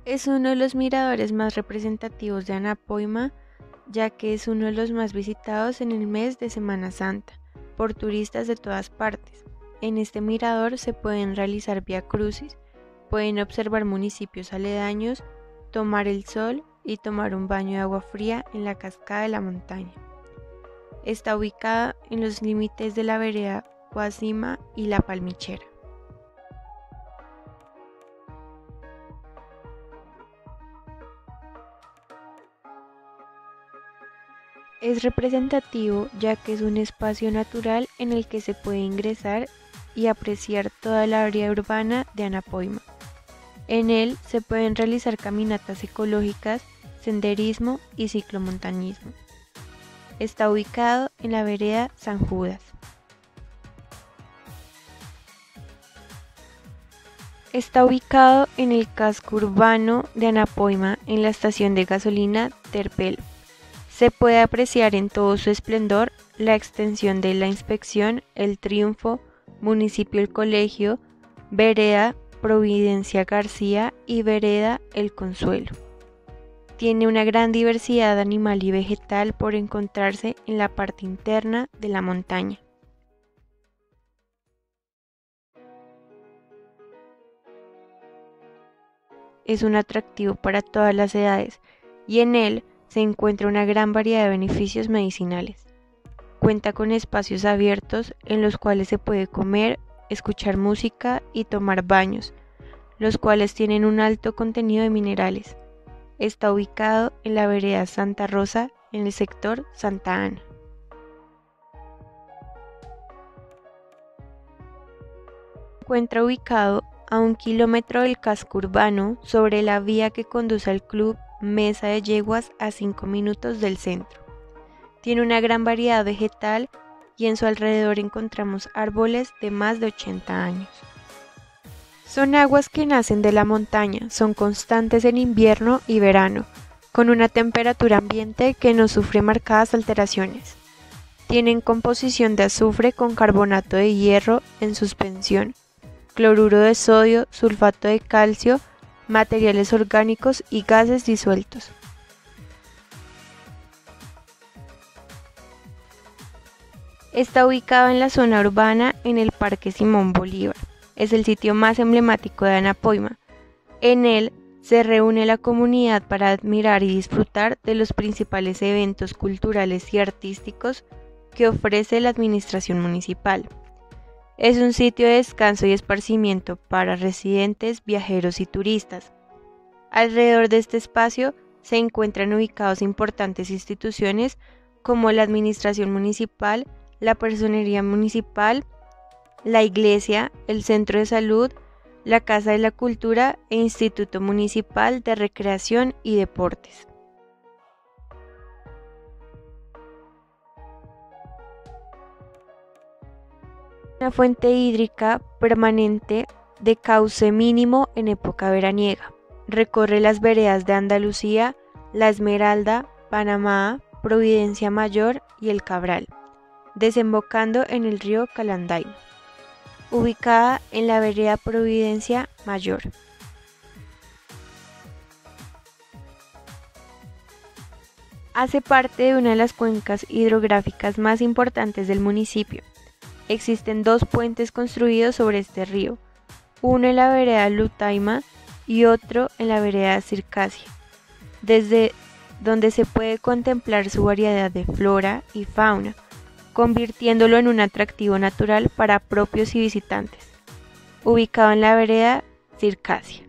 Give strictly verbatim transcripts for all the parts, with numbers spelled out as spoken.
Es uno de los miradores más representativos de Anapoima, ya que es uno de los más visitados en el mes de Semana Santa, por turistas de todas partes. En este mirador se pueden realizar viacrucis, pueden observar municipios aledaños, tomar el sol y tomar un baño de agua fría en la cascada de la montaña. Está ubicada en los límites de la vereda Guasima y La Palmichera. Es representativo ya que es un espacio natural en el que se puede ingresar y apreciar toda la área urbana de Anapoima. En él se pueden realizar caminatas ecológicas, senderismo y ciclomontañismo. Está ubicado en la vereda San Judas. Está ubicado en el casco urbano de Anapoima, en la estación de gasolina Terpel. Se puede apreciar en todo su esplendor la extensión de la Inspección El Triunfo, Municipio El Colegio, Vereda Providencia García y Vereda El Consuelo. Tiene una gran diversidad animal y vegetal por encontrarse en la parte interna de la montaña. Es un atractivo para todas las edades y en él se encuentra una gran variedad de beneficios medicinales. Cuenta con espacios abiertos en los cuales se puede comer, escuchar música y tomar baños, los cuales tienen un alto contenido de minerales. Está ubicado en la vereda Santa Rosa, en el sector Santa Ana. Se encuentra ubicado a un kilómetro del casco urbano, sobre la vía que conduce al club Mesa de Yeguas, a cinco minutos del centro. Tiene una gran variedad vegetal y en su alrededor encontramos árboles de más de ochenta años. Son aguas que nacen de la montaña, son constantes en invierno y verano, con una temperatura ambiente que no sufre marcadas alteraciones. Tienen composición de azufre con carbonato de hierro en suspensión, cloruro de sodio, sulfato de calcio, materiales orgánicos y gases disueltos. Está ubicado en la zona urbana en el Parque Simón Bolívar. Es el sitio más emblemático de Anapoima. En él se reúne la comunidad para admirar y disfrutar de los principales eventos culturales y artísticos que ofrece la administración municipal. Es un sitio de descanso y esparcimiento para residentes, viajeros y turistas. Alrededor de este espacio se encuentran ubicadas importantes instituciones como la administración municipal, la personería municipal, la iglesia, el centro de salud, la Casa de la Cultura e Instituto Municipal de Recreación y Deportes. Una fuente hídrica permanente de cauce mínimo en época veraniega. Recorre las veredas de Andalucía, La Esmeralda, Panamá, Providencia Mayor y El Cabral, desembocando en el río Calandaima, ubicada en la vereda Providencia Mayor. Hace parte de una de las cuencas hidrográficas más importantes del municipio. Existen dos puentes construidos sobre este río, uno en la vereda Lutaima y otro en la vereda Circasia, desde donde se puede contemplar su variedad de flora y fauna, convirtiéndolo en un atractivo natural para propios y visitantes, ubicado en la vereda Circasia.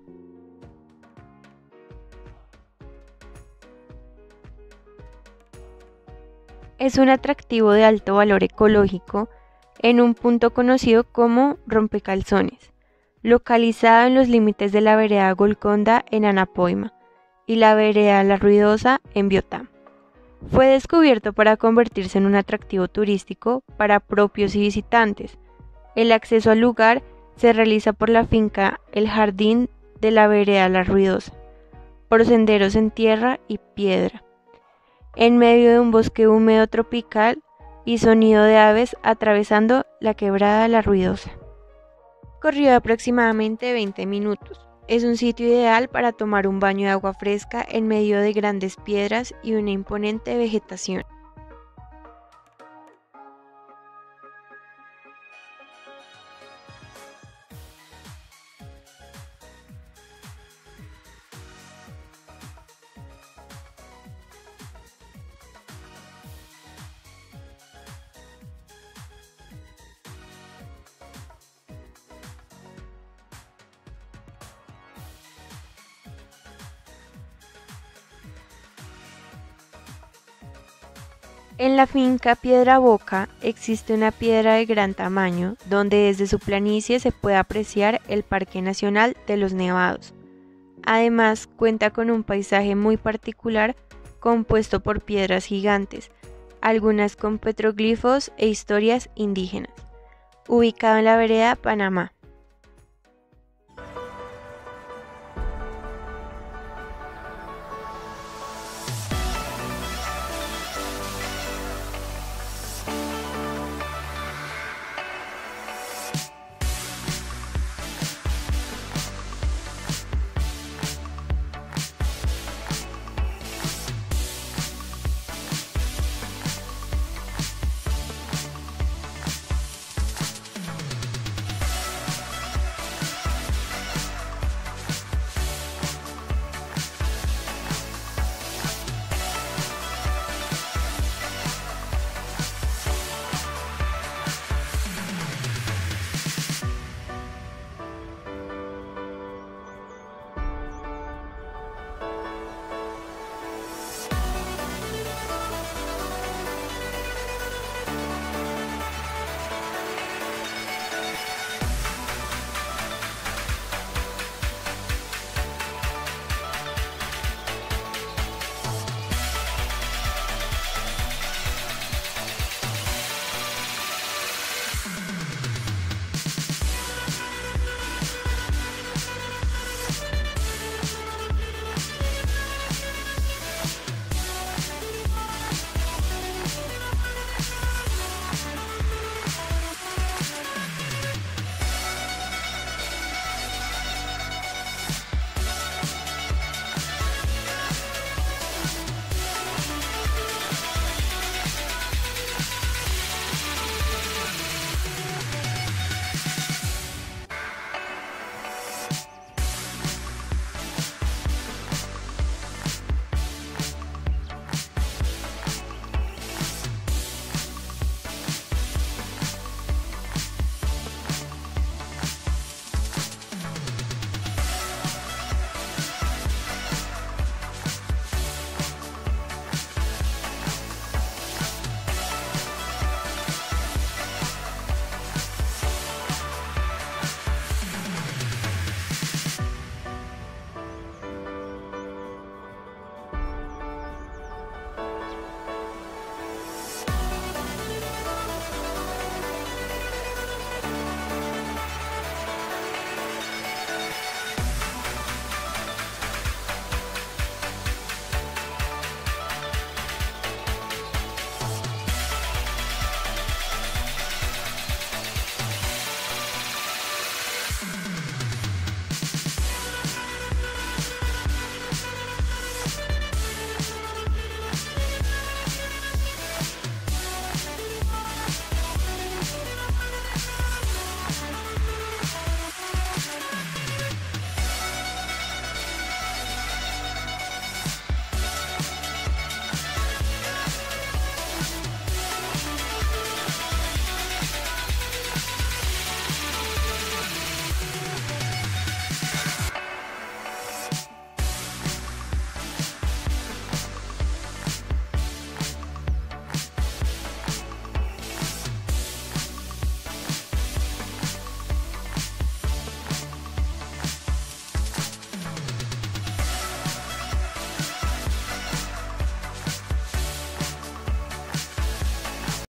Es un atractivo de alto valor ecológico en un punto conocido como Rompecalzones, localizado en los límites de la vereda Golconda en Anapoima y la vereda La Ruidosa en Biotá. Fue descubierto para convertirse en un atractivo turístico para propios y visitantes. El acceso al lugar se realiza por la finca El Jardín de la vereda La Ruidosa, por senderos en tierra y piedra, en medio de un bosque húmedo tropical y sonido de aves atravesando la quebrada La Ruidosa. Corrió aproximadamente veinte minutos. Es un sitio ideal para tomar un baño de agua fresca en medio de grandes piedras y una imponente vegetación. En la finca Piedra Boca existe una piedra de gran tamaño donde desde su planicie se puede apreciar el Parque Nacional de los Nevados. Además, cuenta con un paisaje muy particular compuesto por piedras gigantes, algunas con petroglifos e historias indígenas, ubicado en la vereda Panamá.